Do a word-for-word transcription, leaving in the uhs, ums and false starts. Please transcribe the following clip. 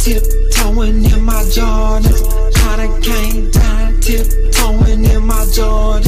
tiptoeing in my Jordans. I done came down tiptoeing in my Jordans.